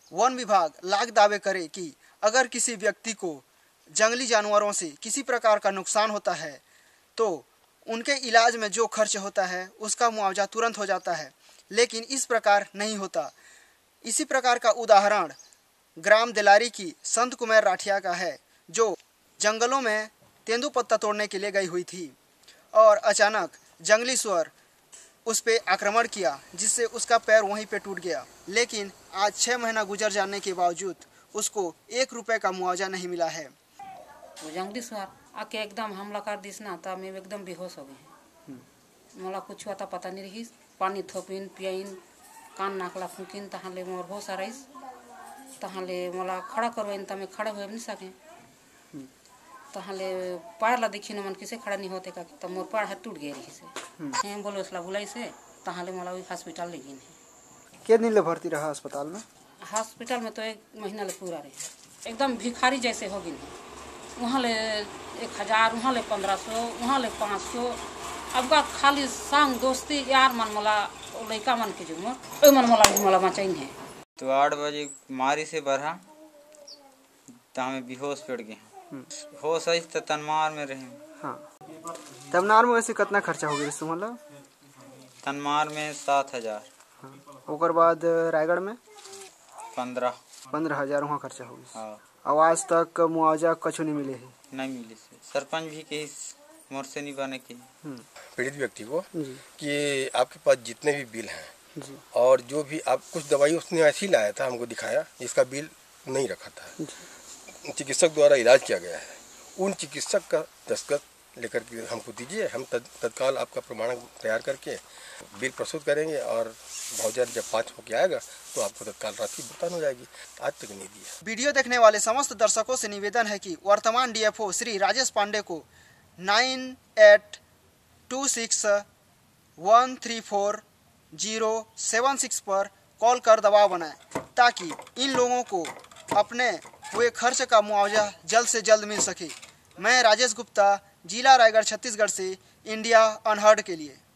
One विभाग लाख दावे करे कि अगर किसी व्यक्ति को जंगली जानवरों से किसी प्रकार का नुकसान होता है तो उनके इलाज में जो खर्च होता है उसका मुआवजा तुरंत हो जाता है, लेकिन इस प्रकार नहीं होता। इसी प्रकार का उदाहरण ग्राम देलारी की संतकुमार राठिया का है, जो जंगलों में तेंदुपत्ता तोड़ने के लिए गई हुई थी और अचानक जंगली सुअर उस पे आक्रमण किया, जिससे उसका पैर वहीं पे टूट गया। लेकिन आज 6 महीना गुजर जाने के बावजूद उसको 1 रुपये का मुआवजा नहीं मिला है। वो जंगली सुअर आके एकदम हमला कर दिस ना, तो मैं एकदम बेहोश हो गई। मला कुछ हुआ था पता नहीं रही। पानी थोपिन पियाइन कान नाकला फूकिन तहाले मोर होश आ रहीस, तहाले मला खड़ा करवाइन तो मैं खड़ा हो नहीं सके। तहाले पैर ला देखी न मन किसे खड़ा नहीं होते का, तो मोर पैर टूट गए रही से। हैं बोलो उसला बुलाई से तहाले मला वही हॉस्पिटल ले गई है। कितने दिन ले भर्ती रहा अस्पताल में? हॉस्पिटल में तो 1 महीना ले पूरा रहे, एकदम भिखारी जैसे हो गई। वहाँ ले 1000, वहाँ ले 1500, वहाँ ले 500। अब का खाली संग दोस्ती यार मन मला लड़का मन के जुमो ओय मन मला मचाइन है। तो 8 बजे मारी से बरहा तो हमें बेहोश पड़ गए। होश आई तो तनमार में रहे। हाँ, तमनार में वैसे कितना खर्चा हो गया तुम्हारा? तनमार में 7000। हाँ, ओकर बाद रायगढ़ में 15,000 वहाँ खर्चा हो गया। हाँ, आवाज तक मुआवजा कछु नहीं मिले है? नहीं मिले से। सरपंच भी के मोर से नहीं बने के पीड़ित व्यक्ति को कि आपके पास जितने भी बिल हैं और जो भी आप कुछ दवाई उसने ऐसी लाया था, हमको दिखाया, जिसका बिल नहीं रखा था, चिकित्सक द्वारा इलाज किया गया है, उन चिकित्सक का दस्तखत लेकर के हमको दीजिए। हम तत्काल आपका प्रमाणक तैयार करके बिल प्रस्तुत करेंगे और भाउचर जब 5 होके आएगा तो आपको तत्काल राशि भुगतान हो जाएगी। आज तक नहीं दिया। वीडियो देखने वाले समस्त दर्शकों से निवेदन है कि वर्तमान डीएफओ श्री राजेश पांडे को 9826134076 पर कॉल कर दबाव बनाएं, ताकि इन लोगों को अपने हुए खर्च का मुआवजा जल्द से जल्द मिल सके। मैं राजेश गुप्ता, जिला रायगढ़, छत्तीसगढ़ से इंडिया अनहर्ड के लिए।